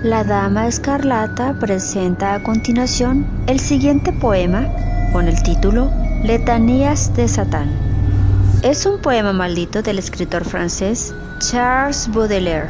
La Dama Escarlata presenta a continuación el siguiente poema con el título Letanías de Satán. Es un poema maldito del escritor francés Charles Baudelaire,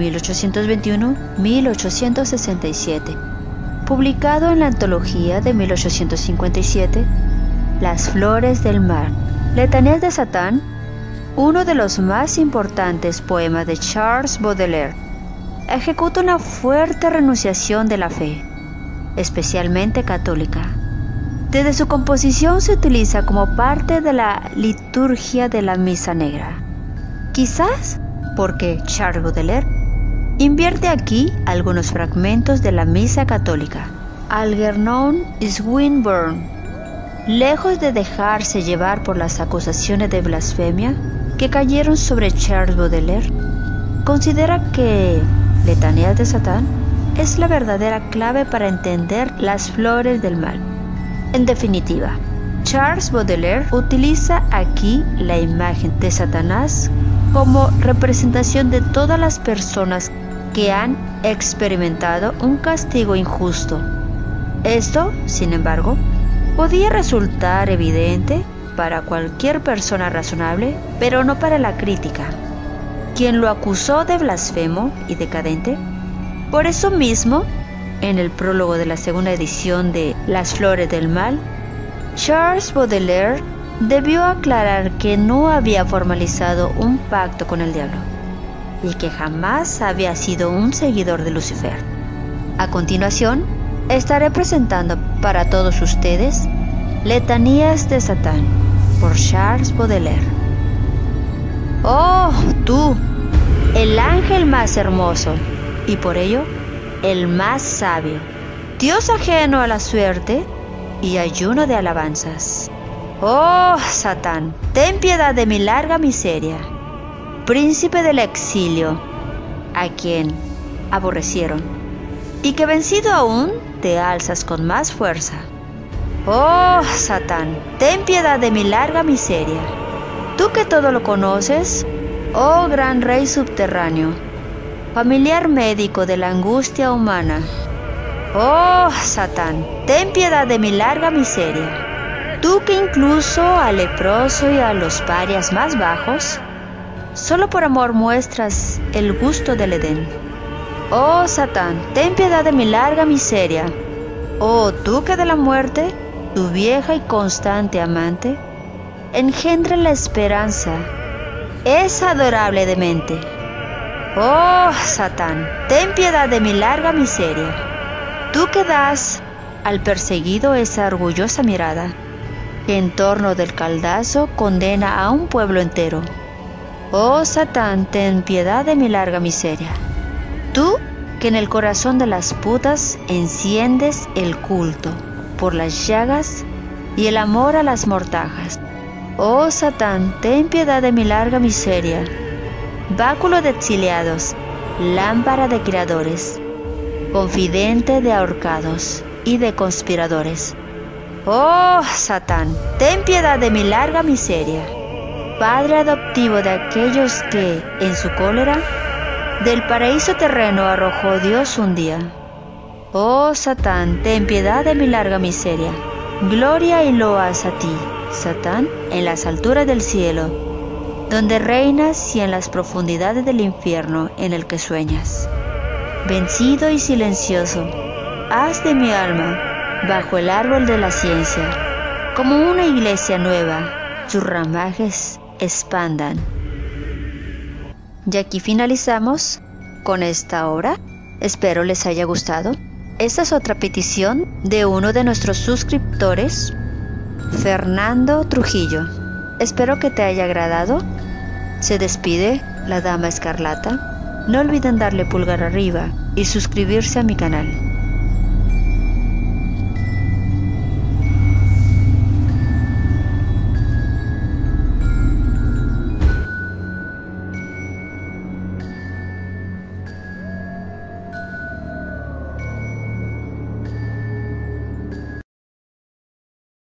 1821-1867, publicado en la antología de 1857, Las Flores del Mal. Letanías de Satán, uno de los más importantes poemas de Charles Baudelaire, ejecuta una fuerte renunciación de la fe, especialmente católica. Desde su composición se utiliza como parte de la liturgia de la Misa Negra, quizás porque Charles Baudelaire invierte aquí algunos fragmentos de la Misa católica. Algernon Swinburne, lejos de dejarse llevar por las acusaciones de blasfemia que cayeron sobre Charles Baudelaire, considera que Letanías de Satán es la verdadera clave para entender Las Flores del Mal. En definitiva, Charles Baudelaire utiliza aquí la imagen de Satanás como representación de todas las personas que han experimentado un castigo injusto. Esto, sin embargo, podía resultar evidente para cualquier persona razonable, pero no para la crítica, quien lo acusó de blasfemo y decadente. Por eso mismo, en el prólogo de la segunda edición de Las Flores del Mal, Charles Baudelaire debió aclarar que no había formalizado un pacto con el diablo y que jamás había sido un seguidor de Lucifer. A continuación, estaré presentando para todos ustedes Letanías de Satán por Charles Baudelaire. Oh, tú, el ángel más hermoso y por ello el más sabio, Dios ajeno a la suerte y ayuno de alabanzas. Oh, Satán, ten piedad de mi larga miseria, príncipe del exilio, a quien aborrecieron, y que vencido aún te alzas con más fuerza. Oh, Satán, ten piedad de mi larga miseria, tú que todo lo conoces, oh gran rey subterráneo, familiar médico de la angustia humana. Oh, Satán, ten piedad de mi larga miseria, tú que incluso al leproso y a los parias más bajos, solo por amor muestras el gusto del Edén. Oh, Satán, ten piedad de mi larga miseria, oh tú que de la muerte, tu vieja y constante amante, engendra la esperanza, es adorable demente. Oh, Satán, ten piedad de mi larga miseria, tú que das al perseguido esa orgullosa mirada, que en torno del caldazo condena a un pueblo entero. Oh, Satán, ten piedad de mi larga miseria, tú que en el corazón de las putas enciendes el culto por las llagas y el amor a las mortajas. Oh, Satán, ten piedad de mi larga miseria, báculo de exiliados, lámpara de criadores, confidente de ahorcados y de conspiradores. Oh, Satán, ten piedad de mi larga miseria, padre adoptivo de aquellos que, en su cólera, del paraíso terreno arrojó Dios un día. Oh, Satán, ten piedad de mi larga miseria, gloria y loas a ti, Satán, en las alturas del cielo, donde reinas, y en las profundidades del infierno en el que sueñas. Vencido y silencioso, haz de mi alma, bajo el árbol de la ciencia, como una iglesia nueva, sus ramajes expandan. Y aquí finalizamos con esta obra. Espero les haya gustado. Esta es otra petición de uno de nuestros suscriptores, Fernando Trujillo. Espero que te haya agradado. Se despide la Dama Escarlata. No olviden darle pulgar arriba y suscribirse a mi canal.